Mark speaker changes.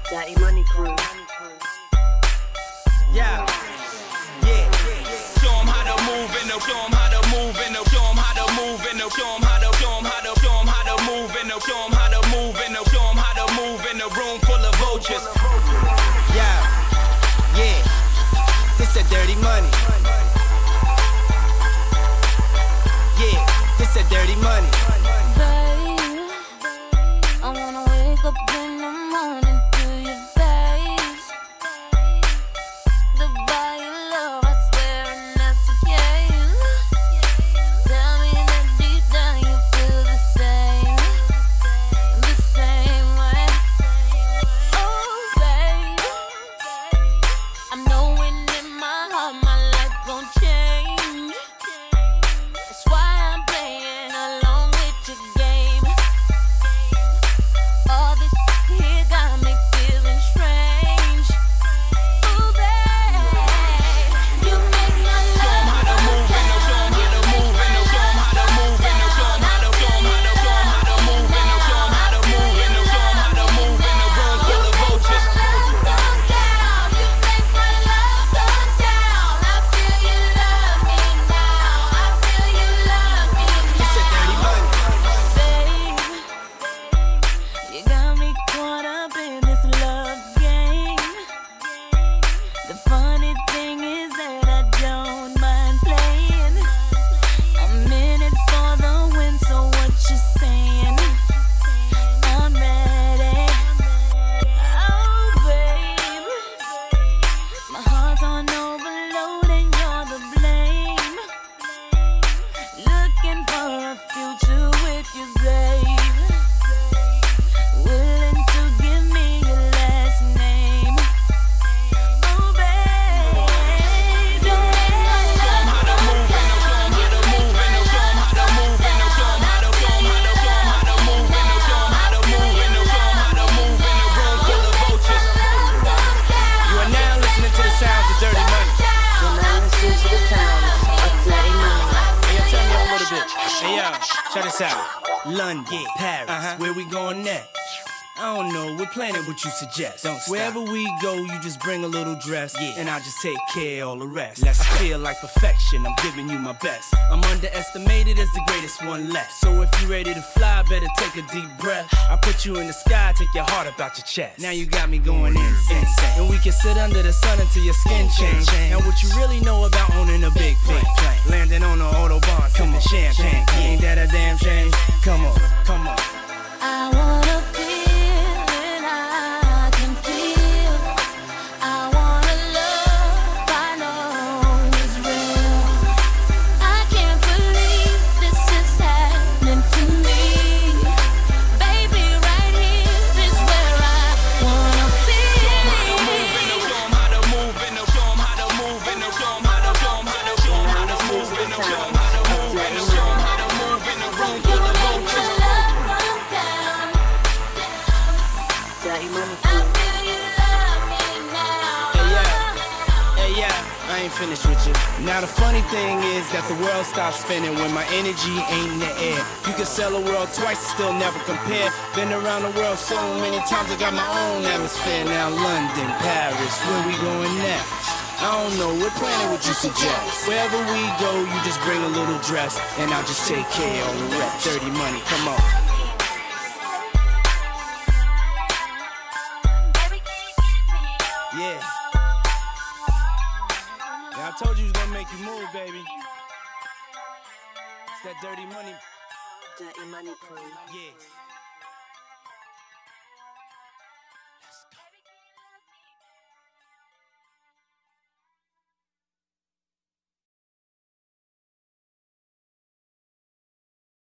Speaker 1: Dirty Money Crew.
Speaker 2: Yeah. Show 'em how to move in the, show 'em how to move in the, show 'em how to move in the, show 'em how to, show 'em how to, show 'em how to move in the, show 'em how to move in the, show 'em how to move in the room full of vultures. Yeah. This that dirty money. Yeah, this that dirty money.
Speaker 3: Babe, I wanna wake up in the morning to your face. Goodbye, your love, I swear, and that's the case. Tell me that deep down you feel the same way. Oh, babe, I'm knowing in my heart my life gon' change. That's why I'm playing along with your game. All this here got me feeling strange. Ooh, babe, you make my love.
Speaker 2: Show 'em how to move in the, show 'em how to move in the, show 'em how to move in the, show 'em how to, show 'em how to, show 'em how to move in the, show 'em how to move in the, show 'em how to move in the room full of vultures.
Speaker 3: Go down, you make my love go down. I feel you love me now. I feel you love me
Speaker 2: This that dirty money.
Speaker 3: Babe, you got me caught up in this love game. The funny thing is that I don't mind playing. I'm in it for the win, so what you saying? I'm ready. Oh, babe, my heart's on overload and you're the blame. Looking for a future with you, babe. Willing to give me your last name. Oh, babe, don't make my
Speaker 2: Show 'em how to move in the, show 'em how to move in the, show 'em how to move in the, show 'em how to, show 'em how to, show 'em how to move in the, show 'em how to move in the, show 'em how to move in the room full of vultures. You are now listening to the sounds of Dirty Money.
Speaker 1: You're now listening to the sounds of Dirty Money.
Speaker 2: Hey, yo, tell me a little bit. Hey, yo, check this out. London, Paris, where we going next? I don't know, we're planning what you suggest. Wherever we go, you just bring a little dress, and I'll just take care of all the rest. I feel like perfection, I'm giving you my best. I'm underestimated as the greatest one left. So if you ready to fly, better take a deep breath. I put you in the sky, take your heart up out your chest. Now you got me going insane. And we can sit under the sun until your skin change. Now what you really know about owning a big plane? Landing on the Autobahn, sipping champagne. Ain't that a damn shame? Come on, come on.
Speaker 3: I wanna feel and I can feel. I wanna love, I know is real. I can't believe this is happening to me. Baby, right here is where I wanna be.
Speaker 2: Show 'em how to move in the, show 'em how to move in the, show 'em how to, show 'em how to, show 'em how to move in the, show 'em how to move in the, show 'em how to move in the room full of vultures.
Speaker 1: Dirty Money
Speaker 3: I
Speaker 1: Crew.
Speaker 3: feel you love me now.
Speaker 2: Hey, yeah, I ain't finished with you. Now the funny thing is that the world stops spinning when my energy ain't in the air. You can sell a world twice and still never compare. Been around the world so many times, I got my own atmosphere. Now London, Paris, where we going next? I don't know, we're planning what you suggest. Wherever we go, you just bring a little dress, and I'll just take care of the rest. Dirty Money, come on. Yeah. Yeah, I told you it was gonna make you move, baby. It's that Dirty Money.
Speaker 1: Dirty Money Crew.
Speaker 2: Yeah.